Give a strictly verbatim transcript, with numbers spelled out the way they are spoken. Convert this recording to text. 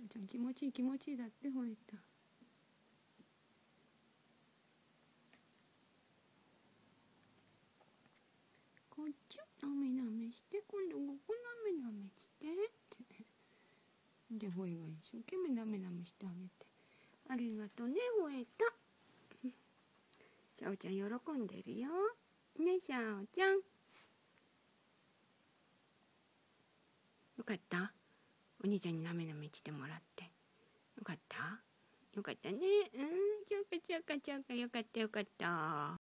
しょうちゃん気持ちいい気持ちいいだってほえた。こっちなめなめして、今度ここなめなめしてってでほえが一生懸命なめなめしてあげて、ありがとうねほえた。しゃおちゃん喜んでるよね。しゃおちゃんよかった、お兄ちゃんになめなめしてもらってよかったよかったね。うん、ちょうかちょうかちょうかよかったよかった。